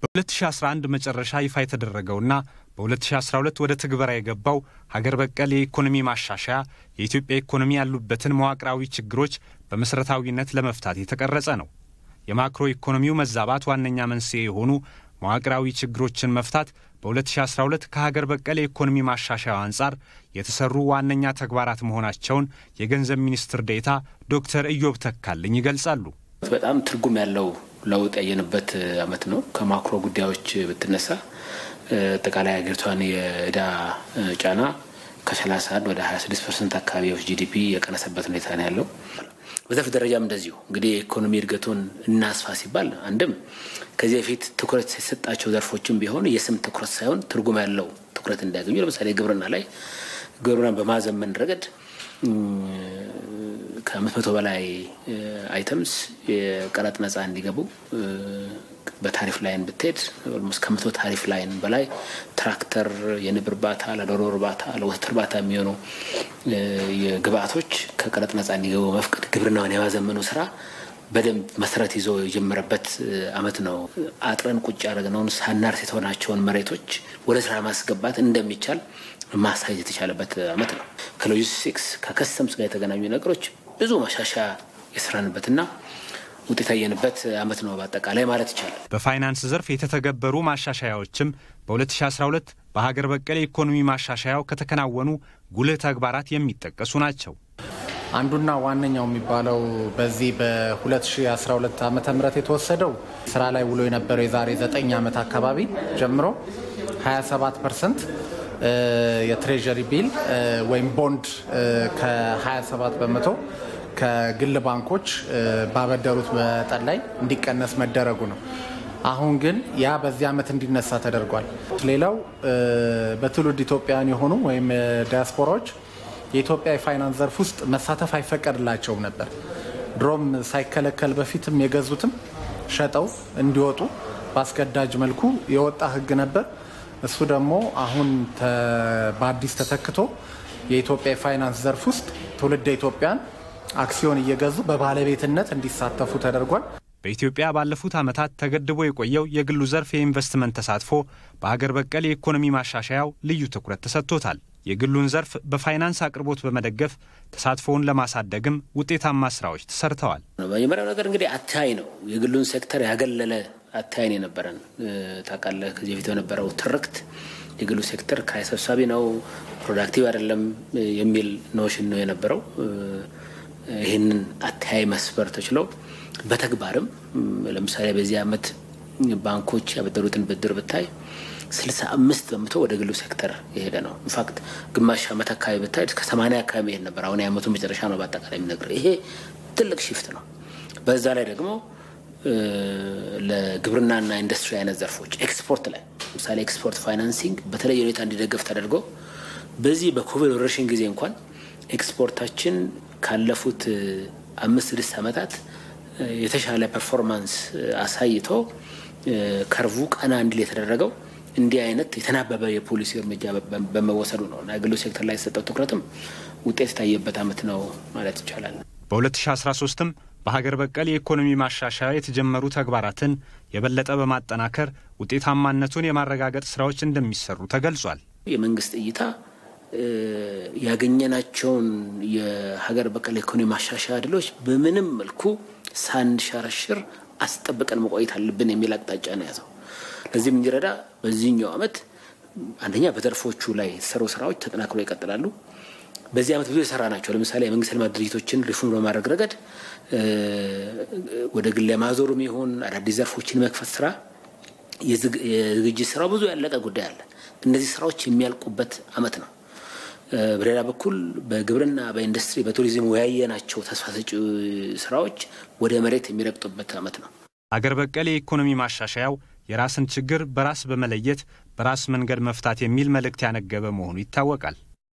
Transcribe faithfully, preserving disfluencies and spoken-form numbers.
በ2011 መጨረሻ ይፋ የተደረገውና በ2012 ወደ ትግበራ የገባው ሀገር በቀል የኢኮኖሚ ማሻሻያ የኢትዮጵያ ኢኮኖሚ ያሉበትን መዋቅራዊ ችግሮች በመሰረታዊነት ለመፍታት የተቀረጸ ነው። የማክሮ ኢኮኖሚው መዛባት ዋነኛ መንስኤ የሆኑ መዋቅራዊ ችግሮችን መፍታት በ2012 ከሀገር በቀል የኢኮኖሚ ማሻሻያው አንጻር የተሰሩ ዋነኛ ተግባራት መሆናቸውን የገንዘብ ሚኒስትር ዴኤታ ዶክተር ኢዮብ ተካልኝ ይገልጻሉ። በጣም ትርጉም ያለው ለውጥ ያየንበት አመት ነው። ከማክሮ ጉዳዮች ብትነሳ አጠቃላይ ሀገሪቷን የዕዳ ጫና ከ31 ወደ ሃያ ስድስት ፐርሰንት አካባቢ ኦፍ ጂዲፒ የቀነሰበት ሁኔታ ነው ያለው። በዘርፍ ደረጃም እንደዚሁ እንግዲህ ኢኮኖሚ እድገቱን እናስፋ ሲባል አንድም ከዚህ በፊት ትኩረት የሰጣቸው ዘርፎችም ቢሆን የስም ትኩረት ሳይሆን ትርጉም ያለው ትኩረት እንዲያገኙ ለምሳሌ ግብርና ላይ ግብርናን በማዘመን ረገድ ከአምስት መቶ በላይ አይተምስ የቀረጥ ነፃ እንዲገቡ በታሪፍ ላይን ብትሄድ ኦልሞስት ከመቶ ታሪፍ ላይን በላይ ትራክተር፣ የንብ እርባታ፣ ለዶሮ እርባታ፣ ለወተት እርባታ የሚሆኑ የግብአቶች ከቀረጥ ነፃ እንዲገቡ መፍቀድ ግብርናውን የማዘመኑ ስራ በደንብ መሰረት ይዞ የጀመረበት አመት ነው። አጥረን ቁጭ ያደረግነውን ሳናርስ የተሆናቸውን መሬቶች ወደ ስራ ማስገባት እንደሚቻል ማሳየት የተቻለበት አመት ነው። ከሎጂስቲክስ ከከስተምስ ጋር የተገናኙ ነገሮች ብዙ ማሻሻያ የሰራንበትና ውጤት ያየንበት አመት ነው በአጠቃላይ ማለት ይቻላል። በፋይናንስ ዘርፍ የተተገበሩ ማሻሻያዎችም በ2012 በሀገር በቀል ኢኮኖሚ ማሻሻያው ከተከናወኑ ጉልህ ተግባራት የሚጠቀሱ ናቸው። አንዱና ዋነኛው የሚባለው በዚህ በ2012 ዓመተ ምህረት የተወሰደው ስራ ላይ ውሎ የነበረው የዛሬ ዘጠኝ ዓመት አካባቢ ጀምሮ ሃያ ሰባት ፐርሰንት የትሬጀሪ ቢል ወይም ቦንድ ከ27 በመቶ ከግል ባንኮች ባበደሩት መጠን ላይ እንዲቀነስ መደረጉ ነው። አሁን ግን ያ በዚህ ዓመት እንዲነሳ ተደርጓል። ሌላው በትውልድ ኢትዮጵያውያን የሆኑ ወይም ዲያስፖራዎች የኢትዮጵያ የፋይናንስ ዘርፍ ውስጥ መሳተፍ አይፈቀድላቸውም ነበር። ድሮም ሳይከለከል በፊትም የገዙትም ሸጠው እንዲወጡ በአስገዳጅ መልኩ የወጣ ህግ ነበር። እሱ ደግሞ አሁን በአዲስ ተተክቶ የኢትዮጵያ የፋይናንስ ዘርፍ ውስጥ ትውልድ ኢትዮጵያውያን አክሲዮን እየገዙ በባለቤትነት እንዲሳተፉ ተደርጓል። በኢትዮጵያ ባለፉት ዓመታት ተገድቦ የቆየው የግሉ ዘርፍ የኢንቨስትመንት ተሳትፎ በሀገር በቀል የኢኮኖሚ ማሻሻያው ልዩ ትኩረት ተሰጥቶታል። የግሉን ዘርፍ በፋይናንስ አቅርቦት በመደገፍ ተሳትፎውን ለማሳደግም ውጤታማ ስራዎች ተሰርተዋል። በመጀመሪያው ነገር እንግዲህ አታይ ነው የግሉን ሴክተር ያገለለ አታይ ነው የነበረን። ታውቃለህ ከዚህ በፊት የነበረው ትርክት የግሉ ሴክተር ኪራይ ሰብሳቢ ነው፣ ፕሮዳክቲቭ አይደለም የሚል ኖሽን ነው የነበረው። ይህንን አታይ መስበር ተችለው በተግባርም ለምሳሌ በዚህ አመት ባንኮች ያበደሩትን ብድር ብታይ ስልሳ አምስት በመቶ ወደ ግሉ ሴክተር የሄደ ነው። ኢንፋክት ግማሽ አመት አካባቢ ብታይ እስከ ሰማንያ አካባቢ ይሄድ ነበር። አሁን የአመቱ መጨረሻ ነው በአጠቃላይ የሚነግር። ይሄ ትልቅ ሽፍት ነው። በዛ ላይ ደግሞ ለግብርናና ኢንዱስትሪ አይነት ዘርፎች ኤክስፖርት ላይ ለምሳሌ ኤክስፖርት ፋይናንሲንግ በተለየ ሁኔታ እንዲደገፍ ተደርጎ በዚህ በኮቪድ ወረርሽኝ ጊዜ እንኳን ኤክስፖርታችን ካለፉት አምስት ስድስት አመታት የተሻለ ፐርፎርማንስ አሳይቶ ከርቡ ቀና እንዲል የተደረገው እንዲህ አይነት የተናበበ የፖሊሲ እርምጃ በመወሰዱ ነው። የግሉ ሴክተር ላይ የተሰጠው ትኩረትም ውጤት ታየበት አመት ነው ማለት ይቻላል። በ2013ም በሀገር በቀል የኢኮኖሚ ማሻሻያ የተጀመሩ ተግባራትን የበለጠ በማጠናከር ውጤታማነቱን የማረጋገጥ ስራዎች እንደሚሰሩ ተገልጿል። የመንግስት እይታ ያገኘናቸውን የሀገር በቀል ኢኮኖሚ ማሻሻያ ድሎች በምንም መልኩ ሳንሸረሽር አስጠብቀን መቆየት አለብን የሚል አቅጣጫ ነው ያዘው። ለዚህም እንዲረዳ በዚህኛው አመት አንደኛ በዘርፎቹ ላይ የተሰሩ ስራዎች ተጠናክረው ይቀጥላሉ። በዚህ አመት ብዙ የሰራ ናቸው። ለምሳሌ የመንግስት ልማት ድርጅቶችን ሪፎርም በማድረግ ረገድ ወደ ግል ማዞሩም ይሁን አዳዲስ ዘርፎችን መክፈት ስራ የዝግጅት ስራው ብዙ ያለቀ ጉዳይ አለ። እነዚህ ስራዎች የሚያልቁበት አመት ነው። በሌላ በኩል በግብርና በኢንዱስትሪ በቱሪዝም ያየናቸው ተስፋ ሰጪ ስራዎች ወደ መሬት የሚረግጡበት አመት ነው። አገር በቀል የኢኮኖሚ ማሻሻያው የራስን ችግር በራስ በመለየት በራስ መንገድ መፍታት የሚል መልእክት ያነገበ መሆኑ ይታወቃል።